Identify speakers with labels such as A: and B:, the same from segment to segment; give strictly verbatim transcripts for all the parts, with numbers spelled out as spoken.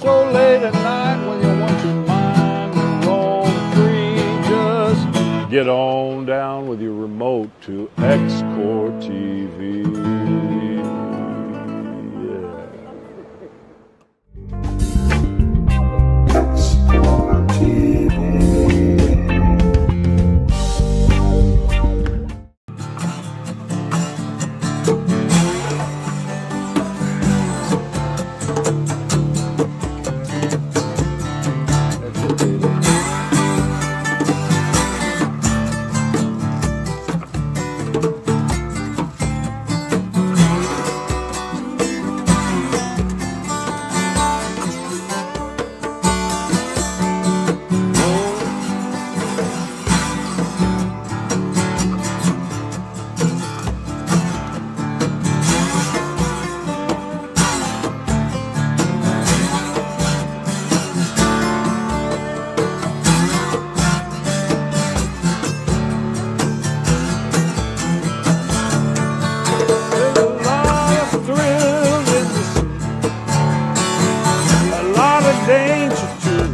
A: So late at night when you want your mind to roam free, just get on down with your remote to X CORPS T V. Danger too.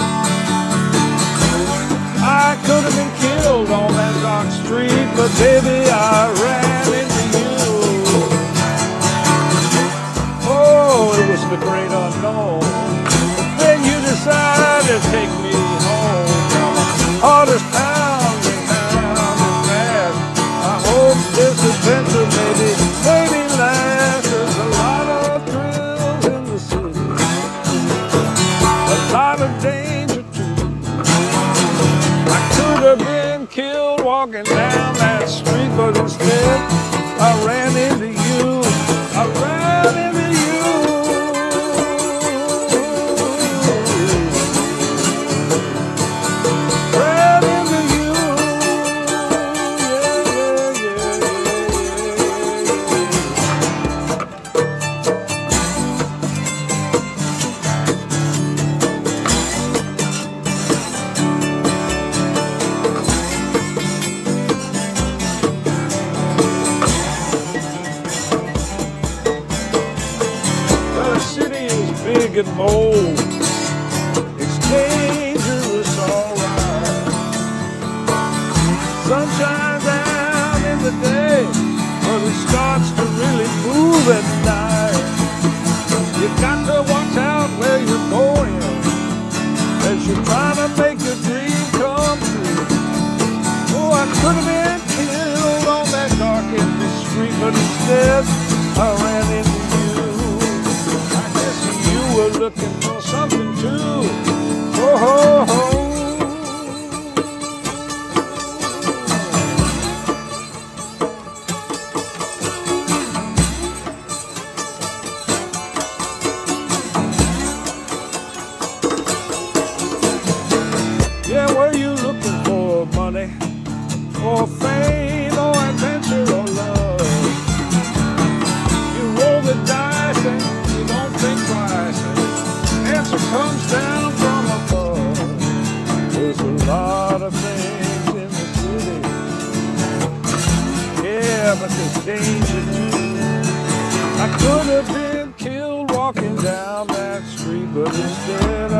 A: I could have been killed on that dark street, but baby, I ran into you. Oh, it was the great unknown. Then you decided to take me home. Now my heart is pounding, pounding fast. I hope this adventure maybe, maybe lasts. There's a lot of thrills in the city, a lot of danger too. I could have been killed walking down that street, but instead I ran into you. I ran into you. Ran into you. Yeah, yeah, big and bold, it's dangerous, alright. Sun shines out in the day, but it starts to really move at night. You got to watch out where you're going, as you're trying to make your dream come true. Oh, I could have been killed on that dark empty street, but instead I ran into you. We're looking for something too. Oh, ho, ho. Yeah, were you looking for money, or fame, or adventure, or love? You roll the dice and you don't think twice. Answer comes down from above. There's a lot of things in the city, yeah, but there's danger too. I could have been killed walking down that street, but instead